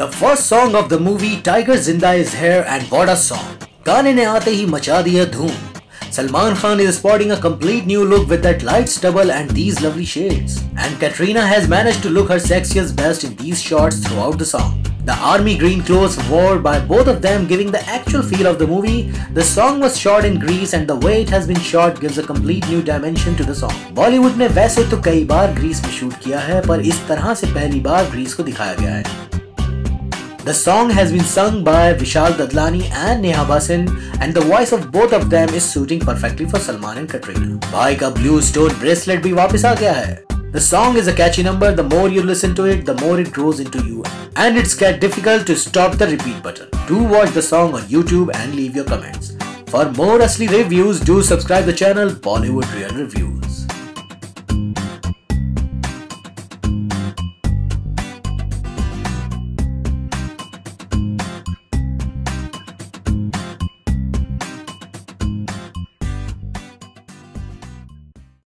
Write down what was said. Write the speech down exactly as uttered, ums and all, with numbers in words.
The first song of the movie Tiger Zinda Hai and what a song. गाने ने आते ही मचा दिया धूम. Salman Khan is sporting a complete new look with that light stubble and these lovely shades. And Katrina has managed to look her sexiest best in these shots throughout the song. The army green clothes worn by both of them giving the actual feel of the movie. The song was shot in Greece and the way it has been shot gives a complete new dimension to the song. Bollywood ने वैसे तो कई बार Greece में shoot किया है पर इस तरह से पहली बार ग्रीस को दिखाया गया है. The song has been sung by Vishal, Dadlani and Neha Bhasin and the voice of both of them is suiting perfectly for Salman and Katrina. भाई का blue stone bracelet भी वापस आ गया है. The song is a catchy number. The more you listen to it, the more it grows into you. And it's get difficult to stop the repeat button. Do watch the song on YouTube and leave your comments. For more Asli reviews, do subscribe the channel Bollywood Real Reviews.